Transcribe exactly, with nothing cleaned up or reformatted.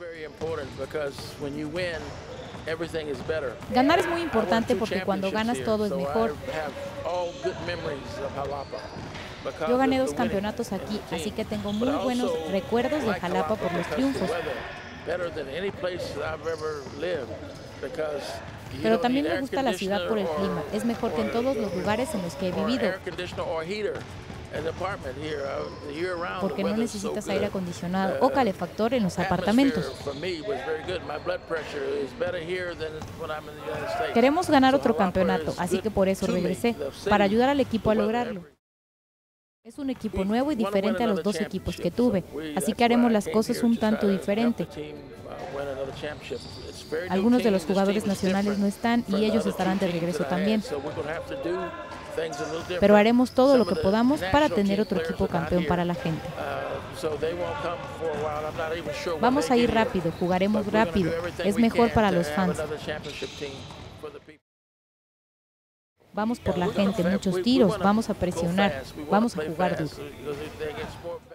Ganar es muy importante porque cuando ganas todo es mejor. Yo gané dos campeonatos aquí, así que tengo muy buenos recuerdos de Jalapa por los triunfos. Pero también me gusta la ciudad por el clima. Es mejor que en todos los lugares en los que he vivido, porque no necesitas aire acondicionado o calefactor en los apartamentos. Queremos ganar otro campeonato, así que por eso regresé, para ayudar al equipo a lograrlo. Es un equipo nuevo y diferente a los dos equipos que tuve, así que haremos las cosas un tanto diferente. Algunos de los jugadores nacionales no están y ellos estarán de regreso también. Pero haremos todo lo que podamos para tener otro equipo campeón para la gente. Vamos a ir rápido, jugaremos rápido. Es mejor para los fans. Vamos por la gente, muchos tiros, vamos a presionar, vamos a jugar duro.